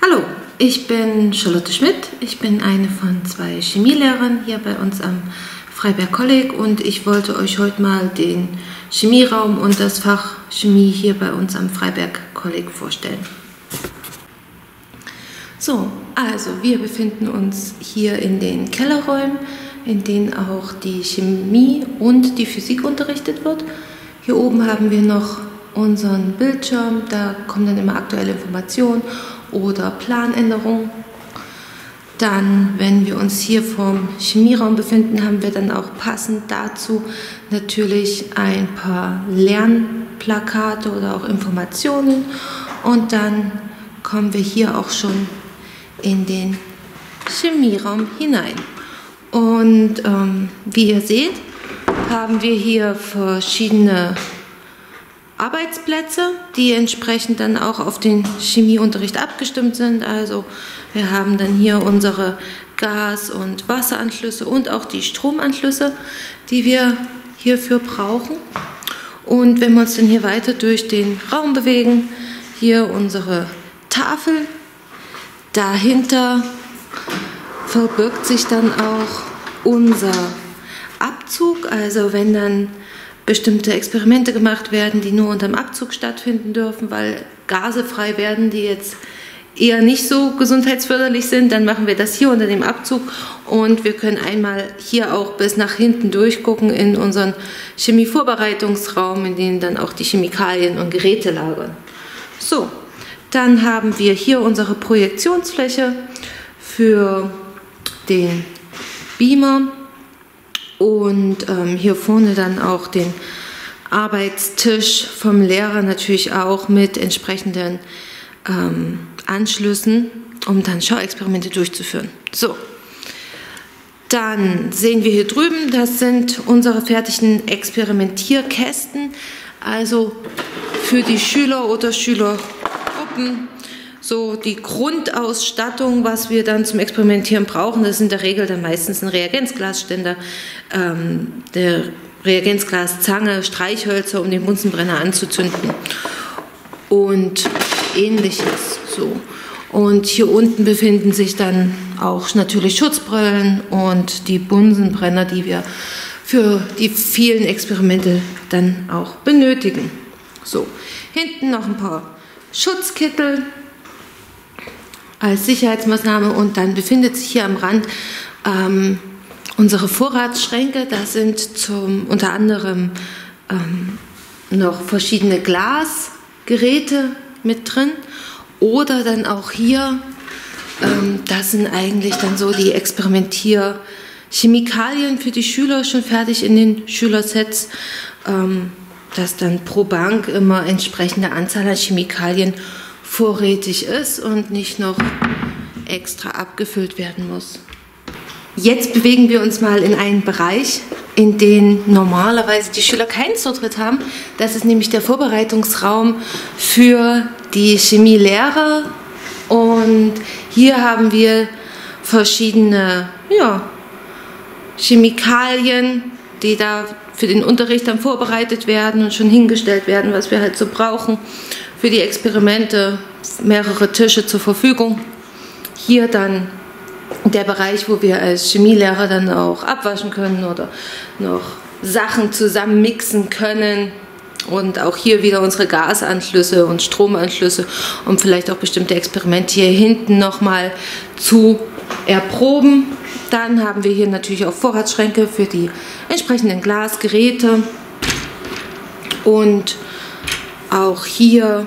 Hallo, ich bin Charlotte Schmidt. Ich bin eine von 2 Chemielehrern hier bei uns am Freiberg Kolleg und ich wollte euch heute mal den Chemieraum und das Fach Chemie hier bei uns am Freiberg Kolleg vorstellen. So, also wir befinden uns hier in den Kellerräumen, in denen auch die Chemie und die Physik unterrichtet wird. Hier oben haben wir noch unseren Bildschirm, da kommen dann immer aktuelle Informationen oder Planänderungen. Dann, wenn wir uns hier vorm Chemieraum befinden, haben wir dann auch passend dazu natürlich ein paar Lernplakate oder auch Informationen. Und dann kommen wir hier auch schon in den Chemieraum hinein. Und wie ihr seht, haben wir hier verschiedene Arbeitsplätze, die entsprechend dann auch auf den Chemieunterricht abgestimmt sind. Also wir haben dann hier unsere Gas- und Wasseranschlüsse und auch die Stromanschlüsse, die wir hierfür brauchen. Und wenn wir uns dann hier weiter durch den Raum bewegen, hier unsere Tafel, dahinter verbirgt sich dann auch unser Abzug, also wenn dann bestimmte Experimente gemacht werden, die nur unterm Abzug stattfinden dürfen, weil Gase frei werden, die jetzt eher nicht so gesundheitsförderlich sind, dann machen wir das hier unter dem Abzug und wir können einmal hier auch bis nach hinten durchgucken in unseren Chemievorbereitungsraum, in dem dann auch die Chemikalien und Geräte lagern. So, dann haben wir hier unsere Projektionsfläche für den Beamer. Und hier vorne dann auch den Arbeitstisch vom Lehrer natürlich auch mit entsprechenden Anschlüssen, um dann Schauexperimente durchzuführen. So, dann sehen wir hier drüben, das sind unsere fertigen Experimentierkästen, also für die Schüler oder Schülergruppen. So die Grundausstattung, was wir dann zum Experimentieren brauchen, das ist in der Regel dann meistens ein Reagenzglasständer, der Reagenzglaszange, Streichhölzer, um den Bunsenbrenner anzuzünden und ähnliches. So. Und hier unten befinden sich dann auch natürlich Schutzbrillen und die Bunsenbrenner, die wir für die vielen Experimente dann auch benötigen. So, hinten noch ein paar Schutzkittel als Sicherheitsmaßnahme und dann befindet sich hier am Rand unsere Vorratsschränke. Da sind unter anderem noch verschiedene Glasgeräte mit drin oder dann auch hier, das sind eigentlich dann so die Experimentierchemikalien für die Schüler schon fertig in den Schülersets, dass dann pro Bank immer entsprechende Anzahl an Chemikalien vorrätig ist und nicht noch extra abgefüllt werden muss. Jetzt bewegen wir uns mal in einen Bereich, in den normalerweise die Schüler keinen Zutritt haben. Das ist nämlich der Vorbereitungsraum für die Chemielehrer. Und hier haben wir verschiedene Chemikalien, die da für den Unterricht dann vorbereitet werden und schon hingestellt werden, was wir halt so brauchen. Für die Experimente mehrere Tische zur Verfügung. Hier dann der Bereich, wo wir als Chemielehrer dann auch abwaschen können oder noch Sachen zusammen mixen können. Und auch hier wieder unsere Gasanschlüsse und Stromanschlüsse, um vielleicht auch bestimmte Experimente hier hinten nochmal zu erproben. Dann haben wir hier natürlich auch Vorratsschränke für die entsprechenden Glasgeräte und auch hier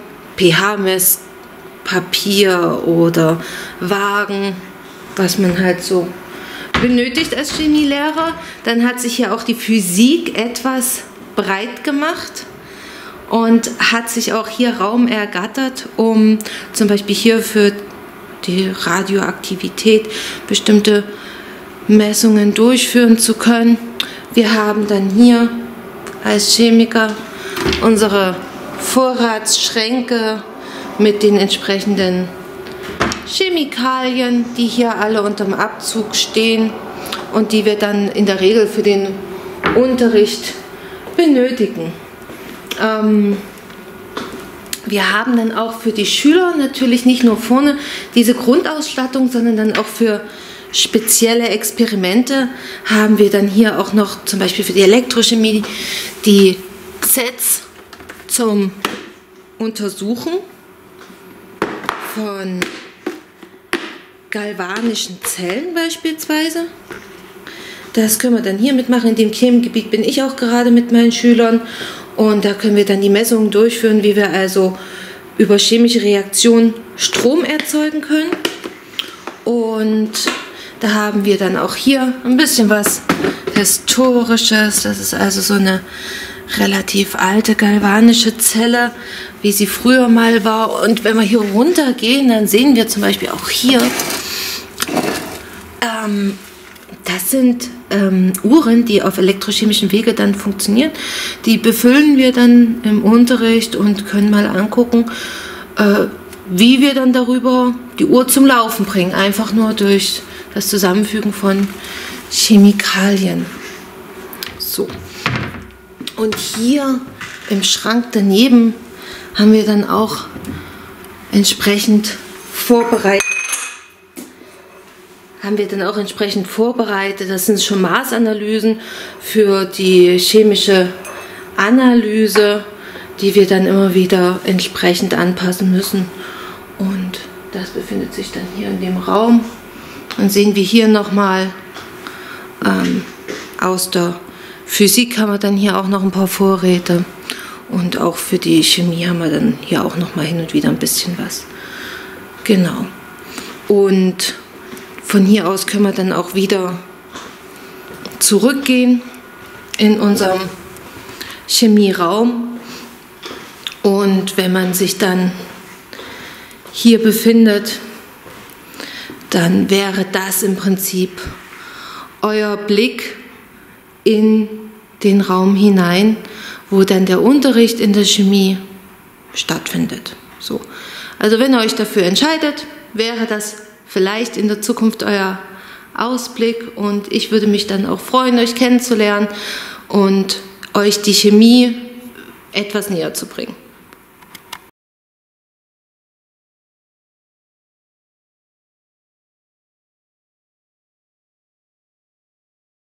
pH-Messpapier oder Wagen, was man halt so benötigt als Chemielehrer. Dann hat sich hier auch die Physik etwas breit gemacht und hat sich auch hier Raum ergattert, um zum Beispiel hier für die Radioaktivität bestimmte Messungen durchführen zu können. Wir haben dann hier als Chemiker unsere Vorratsschränke mit den entsprechenden Chemikalien, die hier alle unterm Abzug stehen und die wir dann in der Regel für den Unterricht benötigen. wir haben dann auch für die Schüler natürlich nicht nur vorne diese Grundausstattung, sondern dann auch für spezielle Experimente haben wir dann hier auch noch zum Beispiel für die Elektrochemie die Sets zum Untersuchen von galvanischen Zellen beispielsweise. Das können wir dann hier mitmachen. In dem Themengebiet bin ich auch gerade mit meinen Schülern. Und da können wir dann die Messungen durchführen, wie wir also über chemische Reaktionen Strom erzeugen können. Und da haben wir dann auch hier ein bisschen was Historisches. Das ist also so eine relativ alte galvanische Zelle, wie sie früher mal war. Und wenn wir hier runtergehen, dann sehen wir zum Beispiel auch hier, das sind Uhren, die auf elektrochemischem Wege dann funktionieren. Die befüllen wir dann im Unterricht und können mal angucken, wie wir dann darüber die Uhr zum Laufen bringen. Einfach nur durch das Zusammenfügen von Chemikalien. So. Und hier im Schrank daneben haben wir dann auch entsprechend vorbereitet. Das sind schon Maßanalysen für die chemische Analyse, die wir dann immer wieder entsprechend anpassen müssen. Und das befindet sich dann hier in dem Raum. Dann sehen wir hier nochmal aus der Physik haben wir dann hier auch noch ein paar Vorräte. Und auch für die Chemie haben wir dann hier auch nochmal hin und wieder ein bisschen was. Genau. Und von hier aus können wir dann auch wieder zurückgehen in unserem Chemieraum. Und wenn man sich dann hier befindet, dann wäre das im Prinzip euer Blick in den Raum hinein, wo dann der Unterricht in der Chemie stattfindet. So. Also wenn ihr euch dafür entscheidet, wäre das vielleicht in der Zukunft euer Ausblick, und ich würde mich dann auch freuen, euch kennenzulernen und euch die Chemie etwas näher zu bringen.